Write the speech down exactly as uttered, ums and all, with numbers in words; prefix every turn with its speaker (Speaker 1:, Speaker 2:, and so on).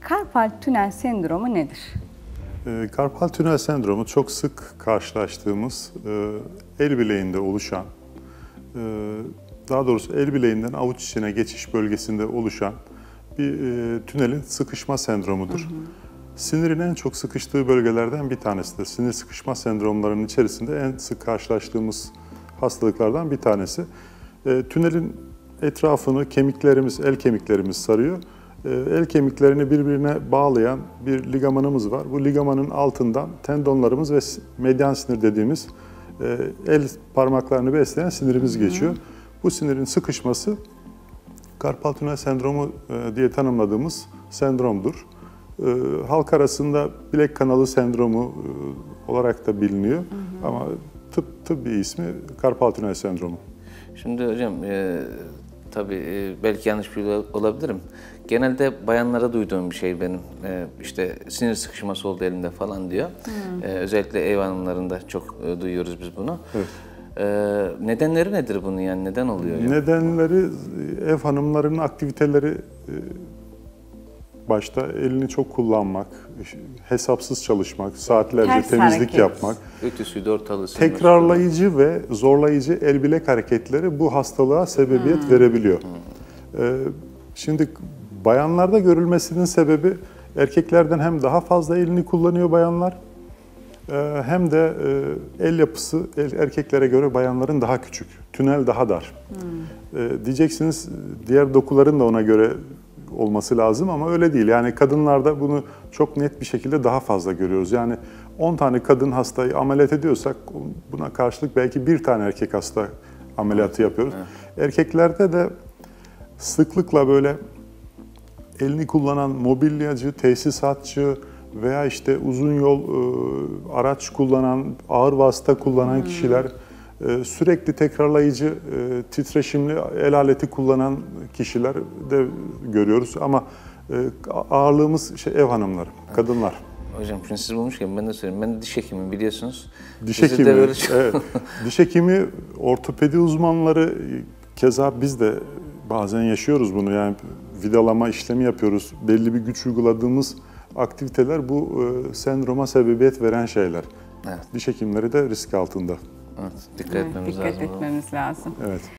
Speaker 1: Karpal tünel sendromu nedir?
Speaker 2: E, karpal tünel sendromu çok sık karşılaştığımız e, el bileğinde oluşan, e, daha doğrusu el bileğinden avuç içine geçiş bölgesinde oluşan bir e, tünelin sıkışma sendromudur. Hı hı. Sinirin en çok sıkıştığı bölgelerden bir tanesidir. Sinir sıkışma sendromlarının içerisinde en sık karşılaştığımız hastalıklardan bir tanesi. E, tünelin etrafını kemiklerimiz, el kemiklerimiz sarıyor. E, el kemiklerini birbirine bağlayan bir ligamanımız var. Bu ligamanın altından tendonlarımız ve medyan sinir dediğimiz e, el parmaklarını besleyen sinirimiz geçiyor. Hı hı. Bu sinirin sıkışması karpal tünel sendromu e, diye tanımladığımız sendromdur. E, halk arasında bilek kanalı sendromu e, olarak da biliniyor. Hı hı. Ama tıp tıbbi ismi karpal tünel sendromu.
Speaker 3: Şimdi hocam e, tabii e, belki yanlış bir olabilirim. Genelde bayanlara duyduğum bir şey benim. E, işte sinir sıkışması oldu elimde falan diyor. Hmm. E, özellikle ev hanımlarında çok e, duyuyoruz biz bunu. Evet. E, nedenleri nedir bunun, yani neden oluyor? Yani?
Speaker 2: Nedenleri ev hanımlarının aktiviteleri e, başta elini çok kullanmak, hesapsız çalışmak, saatlerce
Speaker 1: Ters
Speaker 2: temizlik
Speaker 1: hareket
Speaker 2: yapmak,
Speaker 3: ütüsü, ortalığı,
Speaker 2: tekrarlayıcı ve zorlayıcı el bilek hareketleri bu hastalığa sebebiyet hmm. verebiliyor. Hmm. Ee, şimdi bayanlarda görülmesinin sebebi erkeklerden hem daha fazla elini kullanıyor bayanlar, e, hem de e, el yapısı el, erkeklere göre bayanların daha küçük, tünel daha dar. Hmm. E, diyeceksiniz diğer dokuların da ona göre olması lazım ama öyle değil. Yani kadınlarda bunu çok net bir şekilde daha fazla görüyoruz. Yani on tane kadın hastayı ameliyat ediyorsak buna karşılık belki bir tane erkek hasta ameliyatı yapıyoruz. Evet. Erkeklerde de sıklıkla böyle elini kullanan mobilyacı, tesisatçı veya işte uzun yol e, araç kullanan, ağır vasıta kullanan hmm. kişiler, e, sürekli tekrarlayıcı, e, titreşimli el aleti kullanan kişiler de görüyoruz. Ama e, ağırlığımız şey, ev hanımları, kadınlar.
Speaker 3: Hocam şimdi siz bulmuşken ben de söyleyeyim. Ben de diş hekimiyim, biliyorsunuz.
Speaker 2: Diş hekimi, evet. Diş hekimi, ortopedi uzmanları, keza biz de bazen yaşıyoruz bunu. Yani vidalama işlemi yapıyoruz. Belli bir güç uyguladığımız aktiviteler bu e, sendroma sebebiyet veren şeyler. Evet. Diş hekimleri de risk altında.
Speaker 3: Evet, dikkat etmemiz
Speaker 1: evet, dikkat
Speaker 3: lazım.
Speaker 1: Dikkat etmemiz lazım.
Speaker 2: Evet.